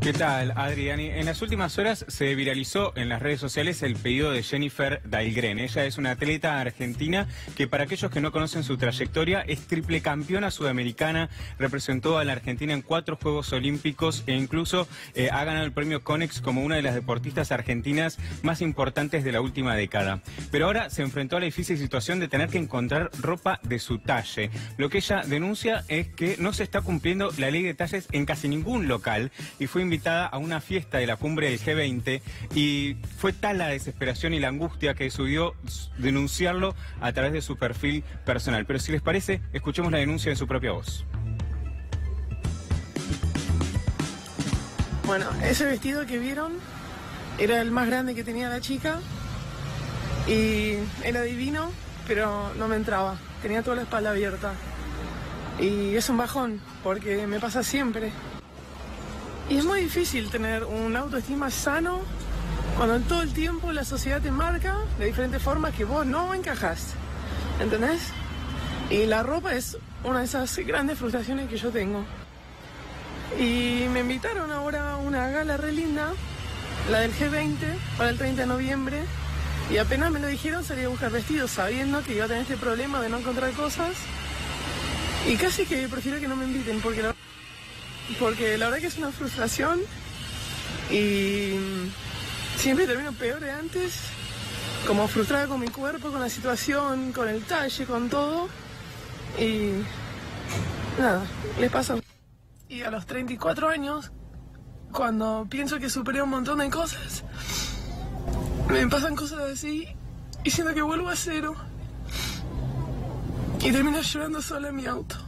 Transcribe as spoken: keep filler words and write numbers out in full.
¿Qué tal, Adriani? En las últimas horas se viralizó en las redes sociales el pedido de Jennifer Dahlgren. Ella es una atleta argentina que, para aquellos que no conocen su trayectoria, es triple campeona sudamericana, representó a la Argentina en cuatro Juegos Olímpicos e incluso eh, ha ganado el premio Conex como una de las deportistas argentinas más importantes de la última década. Pero ahora se enfrentó a la difícil situación de tener que encontrar ropa de su talle. Lo que ella denuncia es que no se está cumpliendo la ley de talles en casi ningún local y fue invitada a una fiesta de la cumbre del G veinte y fue tal la desesperación y la angustia que decidió denunciarlo a través de su perfil personal. Pero si les parece, escuchemos la denuncia en su propia voz. Bueno, ese vestido que vieron era el más grande que tenía la chica y era divino, pero no me entraba. Tenía toda la espalda abierta. Y es un bajón, porque me pasa siempre. Y es muy difícil tener un autoestima sano cuando todo el tiempo la sociedad te marca de diferentes formas que vos no encajás. ¿Entendés? Y la ropa es una de esas grandes frustraciones que yo tengo. Y me invitaron ahora a una gala re linda, la del G veinte, para el treinta de noviembre. Y apenas me lo dijeron, salí a buscar vestidos sabiendo que iba a tener este problema de no encontrar cosas. Y casi que prefiero que no me inviten, porque la, porque la verdad que es una frustración. Y siempre termino peor de antes, como frustrada con mi cuerpo, con la situación, con el talle, con todo. Y nada, les pasa. Y a los treinta y cuatro años, cuando pienso que superé un montón de cosas, me pasan cosas así y siento que vuelvo a cero. Y termino llorando sola en mi auto.